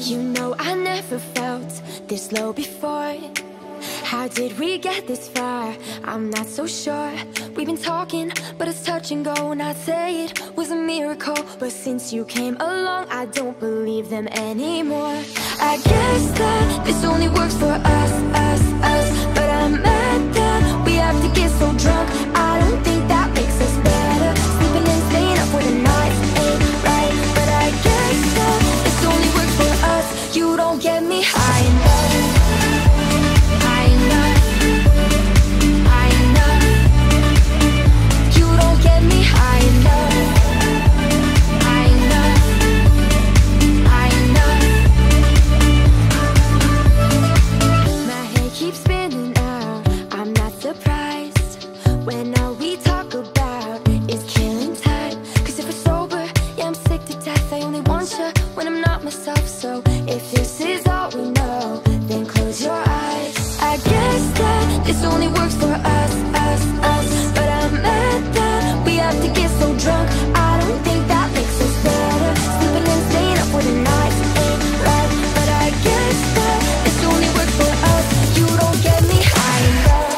You know I never felt this low before. How did we get this far? I'm not so sure. We've been talking, but it's touch and go. And I'd say it was a miracle, but since you came along, I don't believe them anymore. I guess that this only works for us. But I'm mad that we have to get so drunk. I don't think that makes us better. Sleeping and staying up for the night ain't right. But I guess that this only works for us. You don't get me high enough. When all we talk about is killing time. Cause if we're sober, yeah, I'm sick to death. I only want you when I'm not myself. So if this is all we know, then close your eyes. I guess that this only works for us. But I'm mad that we have to get so drunk. I don't think that makes us better. Sleeping and staying up for the night ain't right. But I guess that this only works for us. You don't get me high enough.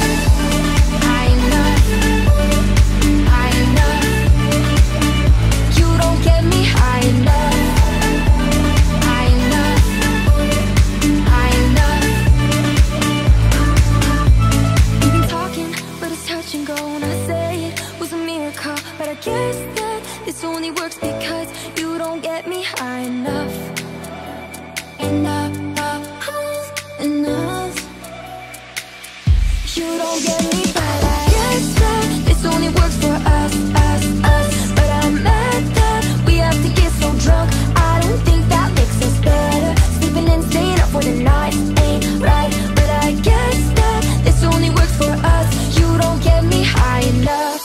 But I guess that this only works because you don't get me high enough. Enough. You don't get me, but I guess that this only works for us. But I'm mad that we have to get so drunk. I don't think that makes us better. Sleeping and staying up for the night ain't right. But I guess that this only works for us. You don't get me high enough.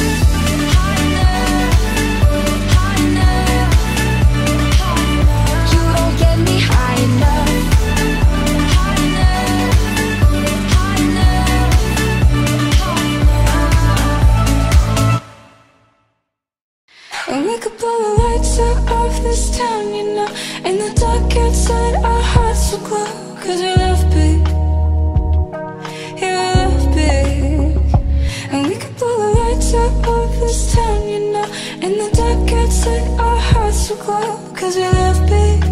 And we could blow the lights out of this town, you know. In the dark outside, our hearts will glow. Cause we love big, yeah, we love big. And we could blow the lights out of this town, you know. In the dark outside, our hearts will glow. Cause we love big.